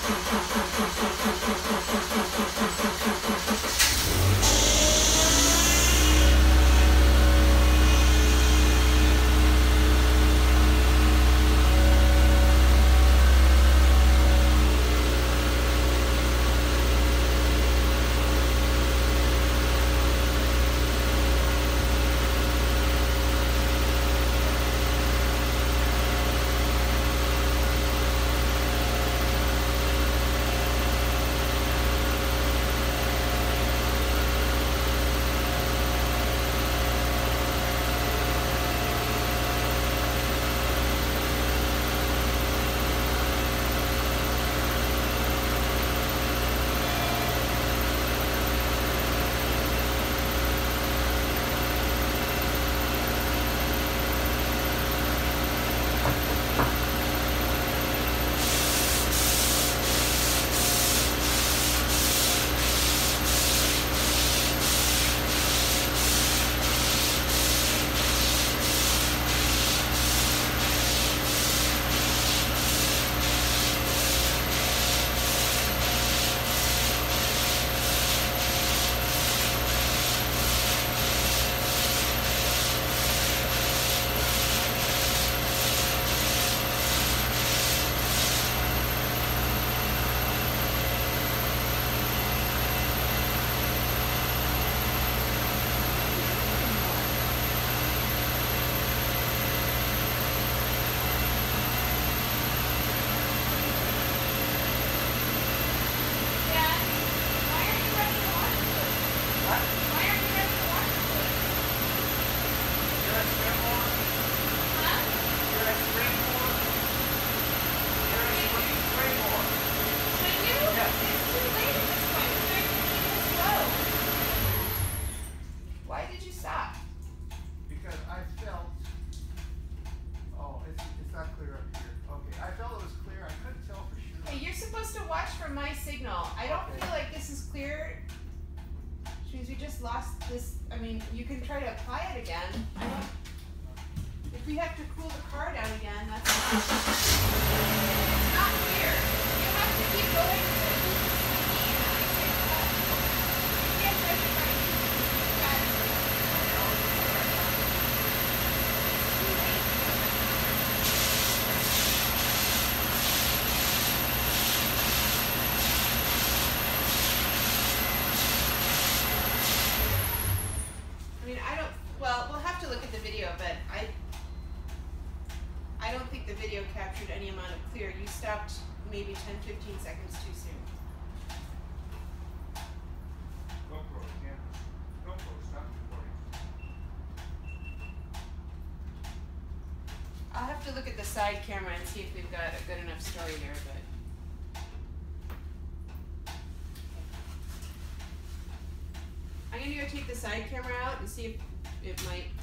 My signal. I don't feel like this is clear. Which means we just lost this. I mean, you can try to apply it again. I don't, if we have to cool the car down again, that's it's not clear. You have to keep going until you see the signal. You can't judge it by but I don't think the video captured any amount of clear. You stopped maybe 10-15 seconds too soon. GoPro, stop recording. I'll have to look at the side camera and see if we've got a good enough story there, but I'm gonna go take the side camera out and see if it might